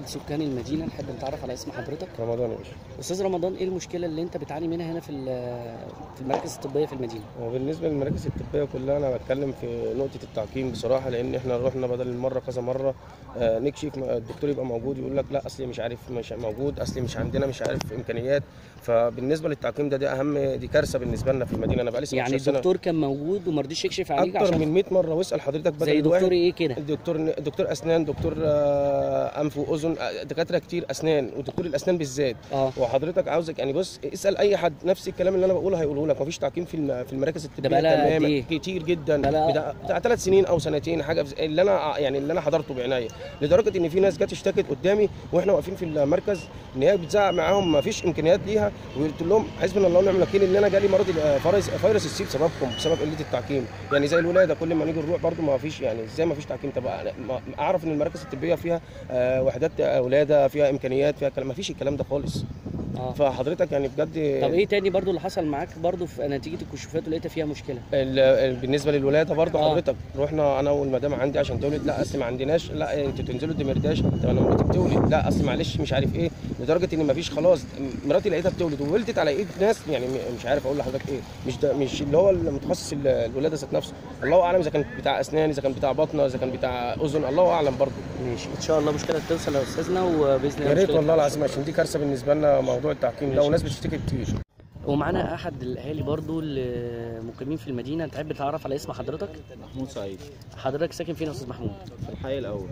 احد سكان المدينه، نحب نتعرف على اسم حضرتك. رمضان يا باشا. استاذ رمضان، ايه المشكله اللي انت بتعاني منها هنا في المراكز الطبيه في المدينه؟ وبالنسبه للمراكز الطبيه كلها انا بتكلم في نقطه التعقيم بصراحه، لان احنا رحنا بدل المره كذا مره نكشف، الدكتور يبقى موجود يقول لك لا اصلي مش عارف مش موجود، اصلي مش عندنا مش عارف امكانيات. فبالنسبه للتعقيم دي اهم، دي كارثه بالنسبه لنا في المدينه. انا بقالي 17 سنه. يعني الدكتور كان موجود وما رضيش يكشف عليك اكتر من 100 مره، واسال حضرتك بدل زي دكتور ايه كده؟ دكتور اسنان، دكتور انف واذن، دكاتره كتير اسنان، ودكتور الاسنان بالذات. وحضرتك عاوزك يعني بص اسال اي حد نفس الكلام اللي انا بقوله هيقوله لك. مفيش تعقيم في المراكز الطبيه تماما. كتير جدا، بتاع 3 سنين او سنتين حاجه اللي انا حضرته بعنايه، لدرجه ان في ناس جت اشتكت قدامي واحنا واقفين في المركز ان هي بتزعق معاهم مفيش امكانيات ليها، وقلت لهم حسبنا الله ونعم الوكيل ان انا جالي مرض فيروس السي بسببكم، بسبب قله التعقيم. يعني زي الولاده كل ما نيجي نروح برده ما فيش، يعني ازاي ما فيش تعقيم؟ طب اعرف ان المراكز الطبيه فيها وحدات ولاده، فيها امكانيات، فيها كلام، ما فيش الكلام ده خالص. فحضرتك يعني بجد. طب ايه تاني برضو اللي حصل معاك برضو في نتيجه الكشوفات ولقيتها فيها مشكله؟ بالنسبه للولاده برضو حضرتك رحنا انا والمدام عندي عشان تولد، لا اصل ما عندناش، لا انتوا تنزلوا الدمرداش. طب انا مراتي بتولد، لا اصل معلش مش عارف ايه، لدرجه ان ما فيش خلاص. مراتي لقيتها بتولد وولدت على ايد ناس، يعني مش عارف اقول لحضرتك ايه، مش اللي هو المتخصص الولاده ذات نفسه، الله اعلم اذا كان بتاع اسنان، اذا كان بتاع بطنه، اذا كان بتاع اذن، الله اعلم برضو. ماشي، ان شاء الله مشكله توصل يا استاذنا، وباذن الله يا ريت والله العظيم، عشان دي كارثه بالنسبه لنا موضوع التعقيم ده، وناس بتشتكي كتير. ومعانا احد الاهالي برضو المقيمين في المدينه، تحب تعرف على اسم حضرتك؟ محمود سعيد. حضرتك ساكن فين يا استاذ محمود؟ في الحي الاول.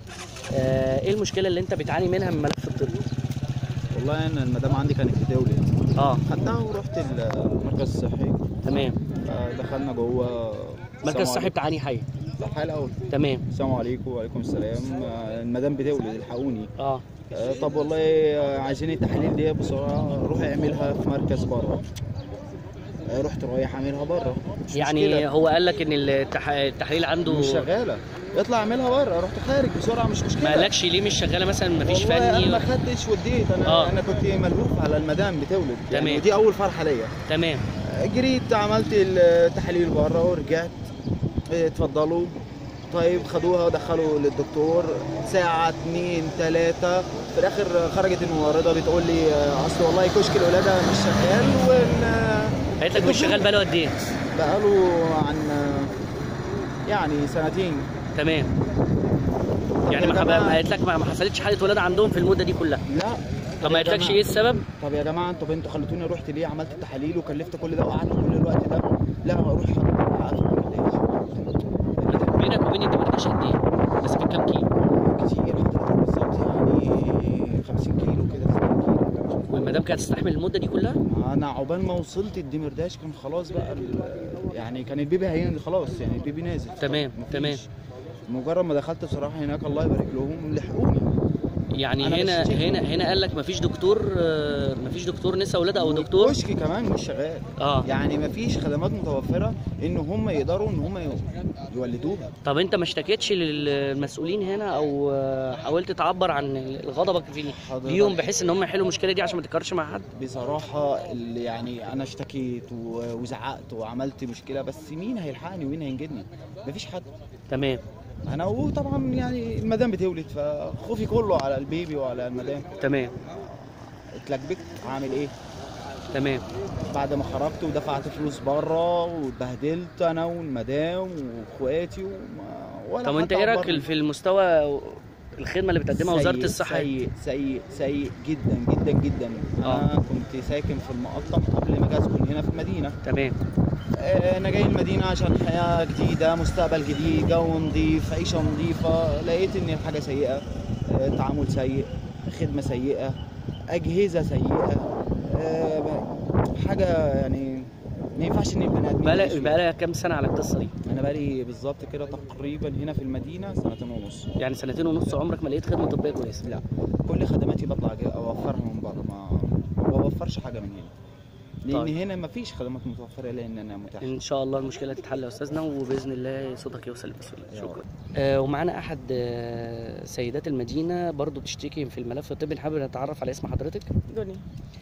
ايه المشكله اللي انت بتعاني منها من الملف الطبي؟ والله انا المدام عندي كانت بتولد، خدتها ورحت المركز الصحي. تمام. دخلنا جوه المركز الصحي بتاع انهي حي؟ في الحي الاول. تمام. السلام عليكم. وعليكم السلام. المدام بتولد، الحقوني. طب والله عايزين التحاليل دي بسرعه، روح اعملها في مركز بره. رحت رايح اعملها بره. يعني مشكلة. هو قال لك ان التحاليل عنده مش شغاله، اطلع اعملها بره. رحت خارج بسرعه، مش مشكله. ما قالكش ليه مش شغاله مثلا؟ مفيش فني؟ انا ما خدتش وديت، انا كنت ملهوف على المدام بتولد. تمام. يعني ودي اول فرحه ليا. تمام. جريت عملت التحاليل بره ورجعت. اتفضلوا. طيب خدوها ودخلوا للدكتور. ساعه 2 3 في الاخر خرجت الممرضه بتقول لي اصل والله كشك الولاده مش شغال، قالت لك مش شغال بقاله قد ايه؟ بقاله عن يعني 2 سنين. تمام. يعني ما قالت لك ما حصلتش حاله ولاده عندهم في المده دي كلها؟ لا. طب ما قالتلكش ايه السبب؟ طب يا جماعه انتوا خليتوني رحت ليه؟ عملت التحاليل وكلفت كل ده وقعدت كل الوقت ده. لا اروح بينك وبين الدمرداش قد ايه؟ مسافه كام كيلو؟ كتير حضرتك، بالظبط يعني 50 كيلو كده، 60 كيلو. والمدام كانت تستحمل المده دي كلها؟ انا عقبال ما وصلت الدمرداش كان خلاص بقى، يعني كان البيبي هينزل خلاص، يعني البيبي نازل. تمام. تمام. مجرد ما دخلت بصراحه هناك الله يبارك لهم لحقوني. يعني هنا قال لك مفيش دكتور نساء ولاده او دكتور كشك كمان مش شغال. يعني مفيش خدمات متوفره ان هم يقدروا ان هم يولدوها. طب انت ما اشتكيتش للمسؤولين هنا او حاولت تعبر عن غضبك ليهم بحيث ان هم يحلوا المشكله دي عشان ما تتكررش مع حد؟ بصراحه يعني انا اشتكيت وزعقت وعملت مشكله، بس مين هيلحقني ومين هينجدني؟ مفيش حد. تمام. انا وطبعا يعني المدام بتولد، فخوفي كله على البيبي وعلى المدام. تمام. اتلكبكت. عامل ايه؟ تمام. بعد ما خرجت ودفعت فلوس بره واتبهدلت انا والمدام واخواتي ولا. طب انت ايه رايك في المستوى الخدمه اللي بتقدمها وزاره الصحه؟ سيء جدا جدا جدا. انا كنت ساكن في المقطم قبل ما اجي اسكن هنا في المدينه. تمام. انا جاي المدينه عشان حياه جديده، مستقبل جديد، جو نظيف، عيشه نظيفه. لقيت ان الحاجه سيئه، تعامل سيء، خدمه سيئه، اجهزه سيئه، حاجه يعني ما ينفعش ان البني ادمين. بقى كام سنه على القصه دي؟ انا بقالي بالظبط كده تقريبا هنا في المدينه 2.5 سنين. يعني 2.5 سنين عمرك ما لقيت خدمه طبيه كويسه؟ لا، كل خدماتي بطلع اوفرها من بره، ما بوفرش حاجه من هنا، لان هنا ما فيش خدمات متوفره لان انا متاح. ان شاء الله المشكله تتحل يا استاذنا، وباذن الله صوتك يوصل للمسؤولين. شكرا. ومعانا احد سيدات المدينه برضو بتشتكي في الملف الطبي، حابب نتعرف على اسم حضرتك. دنيا.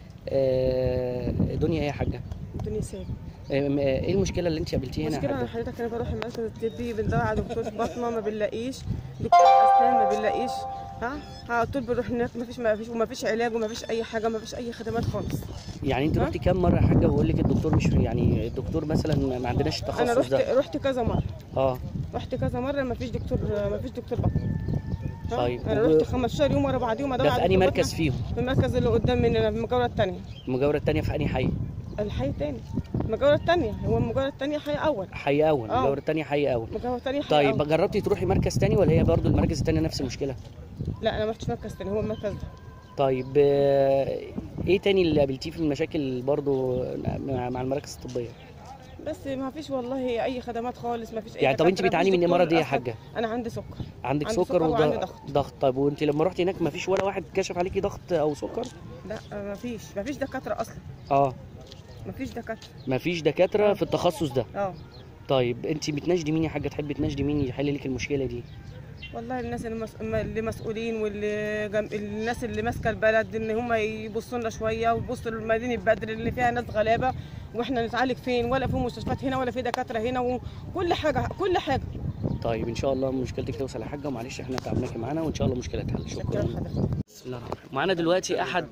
دنيا ايه يا حاجه؟ دنيا سامي. ايه المشكله اللي انت قابلتيها هنا؟ المشكله حضرتك انا بروح المركز الطبي بندور على دكتور بطنه ما بنلاقيش، دكتور اسنان ما بنلاقيش، على طول بنروح هناك، ما فيش علاج وما فيش اي حاجه، ما فيش اي خدمات خالص. يعني انت رحتي كام مره يا حاجه ويقول لك الدكتور مش يعني الدكتور مثلا ما عندناش التخصص انا ده؟ رحت كذا مره. رحت كذا مره ما فيش دكتور بطن. طيب انا رحت 15 يوم ورا بعضيهم ادور ده في انهي مركز فيهم؟ في المركز اللي قدام مننا، في المجاوره الثانيه. المجاوره الثانيه في انهي حي؟ الحي الثاني، المجاوره الثانيه. هو المجاوره الثانيه حي اول. حي اول، المجاوره الثانيه حي اول. المجاوره الثانيه حي طيب أول. جربتي تروحي مركز ثاني ولا هي برضو المركز الثاني نفس المشكله؟ لا انا ما رحتش مركز ثاني، هو المركز ده. طيب ايه تاني اللي قابلتيه في المشاكل برضو مع المراكز الطبيه؟ بس ما فيش والله اي خدمات خالص، ما فيش اي يعني طب انت بتعاني من ايه مرض ايه يا حاجه؟ انا عندي سكر. عندك سكر وعندي ضغط. طيب وانت لما رحتي هناك ما فيش ولا واحد كشف عليكي ضغط او سكر؟ لا ما فيش دكاتره اصلا. ما فيش دكاتره في التخصص ده. طيب انت بتناشدي مين يا حاجه؟ تحبي تناشدي مين يحل لك المشكله دي؟ والله الناس اللي مسؤولين الناس اللي ماسكه البلد ان هم يبصوا لنا شويه ويبصوا لمدينه بدر اللي فيها ناس غلابه، واحنا نتعالج فين؟ ولا في مستشفيات هنا ولا في دكاتره هنا، وكل حاجه. طيب ان شاء الله مشكلتك توصل يا حاجه، ومعلش احنا تعبناكي معانا وان شاء الله مشكله تحل. شكرا. بسم الله الرحمن الرحيم. معانا دلوقتي احد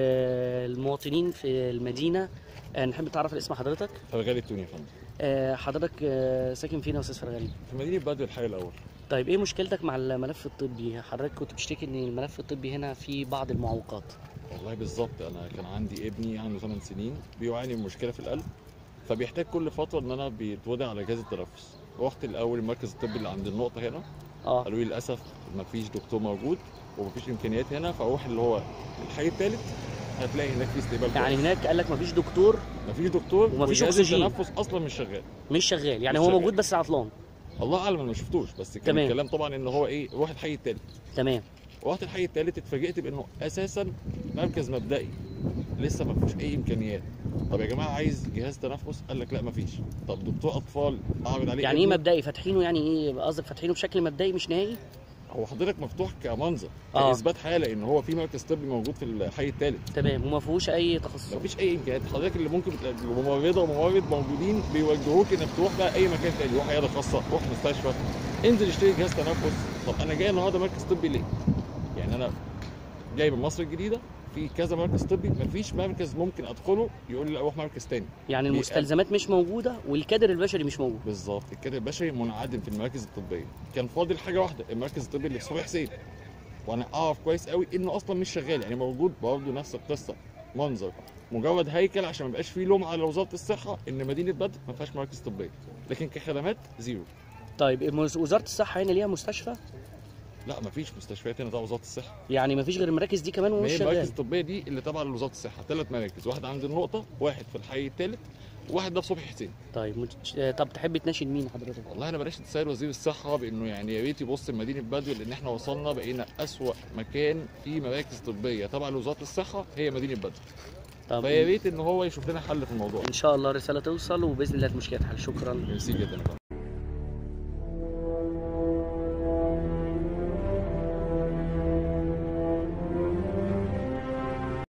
المواطنين في المدينه، نحب تعرف الاسم حضرتك؟ فرغالي التوني يا فندم. حضرتك ساكن فين يا استاذ فرغالي؟ في مدينه بدر الحي الاول. طيب ايه مشكلتك مع الملف الطبي؟ حضرتك كنت بتشتكي ان الملف الطبي هنا فيه بعض المعوقات. والله بالظبط، انا كان عندي ابني عنده 8 سنين بيعاني من مشكله في القلب، فبيحتاج كل فتره ان انا بيتوضع على جهاز التنفس. رحت الاول المركز الطبي اللي عند النقطه هنا، قالوا لي للاسف ما فيش دكتور موجود وما فيش امكانيات هنا، فاروح اللي هو الحي الثالث هتلاقي هناك في استقبال. يعني هناك قال لك ما فيش دكتور وما فيش اكسجين، التنفس اصلا مش شغال يعني هو موجود بس عطلان. الله اعلم، انا ما شفتوش، بس كان الكلام طبعا ان هو ايه، روح الحي الثالث. تمام. رحت الحي الثالث اتفاجئت بانه اساسا مركز مبدئي لسه ما فيهوش اي امكانيات. طب يا جماعه عايز جهاز تنفس، قال لك لا ما فيش. طب دكتور اطفال اعرض عليه يعني ايه مبدئي؟ فاتحينه يعني ايه قصدك؟ فاتحينه بشكل مبدئي مش نهائي؟ هو حضرتك مفتوح كمنظر كاثبات حاله ان هو في مركز طبي موجود في الحي الثالث. تمام. وما فيهوش اي تخصص، ما فيش اي امكانيات. حضرتك اللي ممكن ممرضه وممرض موجودين بيوجهوك انك تروح بقى اي مكان تاني، روح عياده خاصه، روح مستشفى، انزل اشتري جهاز تنفس. طب انا جاي النهارده مركز طبي ليه؟ يعني انا جاي من مصر الجديده في كذا مركز طبي، مفيش مركز ممكن ادخله يقول لي اروح مركز تاني. يعني المستلزمات مش موجوده والكادر البشري مش موجود. بالظبط، الكادر البشري منعدم في المراكز الطبيه. كان فاضل حاجه واحده، المركز الطبي اللي في صبحي حسين، وانا اعرف كويس قوي انه اصلا مش شغال، يعني موجود برضه نفس القصه، منظر مجرد هيكل عشان ما يبقاش فيه لومعه لوزاره الصحه ان مدينه بدر ما فيهاش مراكز طبيه، لكن كخدمات زيرو. طيب وزاره الصحه هنا ليها مستشفى؟ لا مفيش مستشفيات هنا تبع وزاره الصحه. يعني مفيش غير المراكز دي كمان ومش شغاله؟ المراكز الطبيه دي اللي تبع لوزاره الصحه، 3 مراكز، واحد عند النقطه، واحد في الحي الثالث، وواحد ده في صبحي حسين. طيب طب تحب تناشد مين حضرتك؟ والله انا بناشد السيد وزير الصحه بانه يعني يا ريت يبص لمدينه بدر، لان احنا وصلنا بقينا اسوأ مكان فيه مراكز طبيه تبع لوزاره الصحه هي مدينه بدر. طب فيا ريت ان هو يشوف لنا حل في الموضوع. ان شاء الله رساله توصل وباذن الله المشكله تحل. شكرا. ميرسي جدا.